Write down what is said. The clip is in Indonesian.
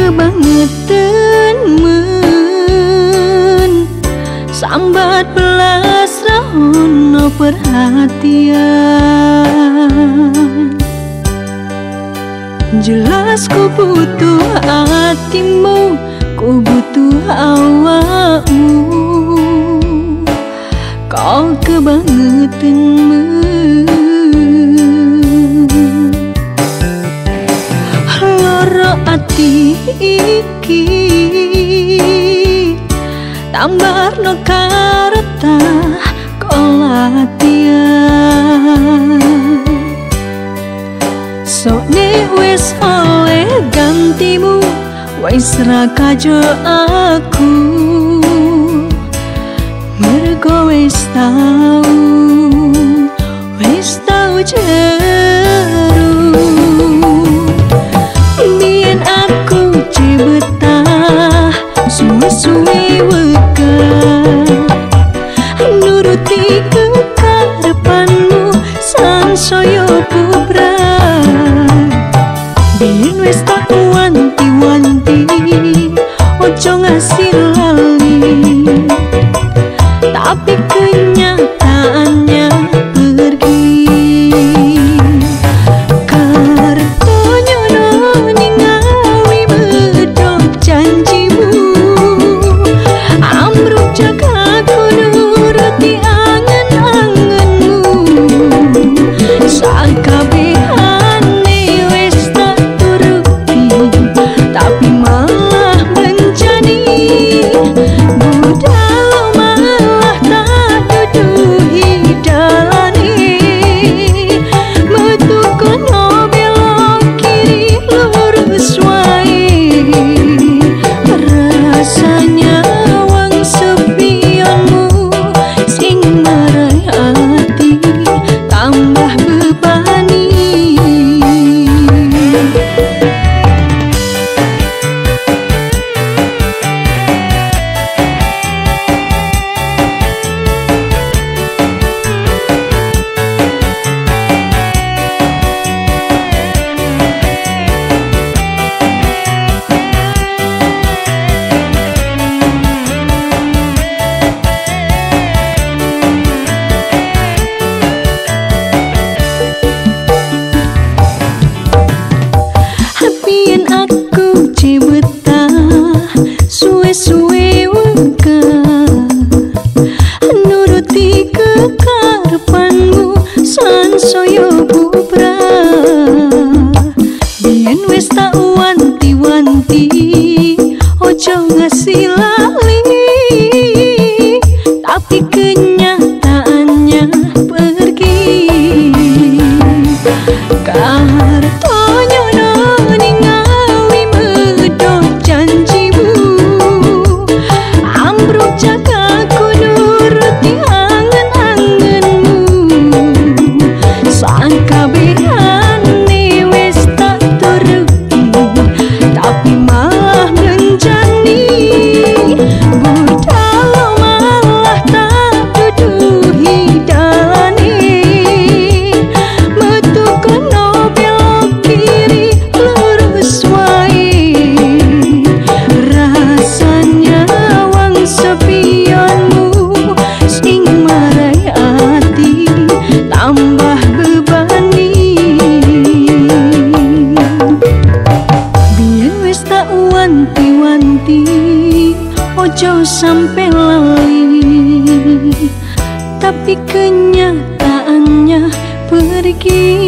kebangetan men sambat belas rahono perhatian. Jelas ku butuh hatimu, ku butuh awakmu. Kau kebangetan men loro ati iki tambarno kareta kolatian. Sone wis oleh gantimu, wis ra kajo aku. Mergo wis tau jeru. Biyen aku cibetah suwe-suwe wegah nuruti kekarepanmu sansaya bubrah. Biyen wis tak wanti-wanti ojo ngasih lali, tapi kenyataannya pergi. Kartonyono ningawi medok janjimu, ambruk jagaku nuruti angen-angenmu. Sakabehane wis tak turuti, tapi malah bencani. Budal malah tak duduhi dalane, metu kono belok kiri lurus wae. Rasanya wang sepionmu sing marai hati tambah bebani. Biyen aku cibetah suwe-suwe wegah nuruti kekarepanmu sansaya bubrah. Biyen wis tak wanti-wanti ojo ngasih lali, tapi kenyataannya pergi. Kartonyono ningawi medok janjimu, ambruk jagaku nuruti angen-angenmu. Sakabehane wis tak turuti, tapi malah bencani. Budal malah tak duduhi dalane, metu kono belok kiri lurus wae. Rasanya wang sepionmu sing marai hati tambah bebani. Biyen wis tak wanti-wanti ojo sampe lali, tapi kenyataannya pergi.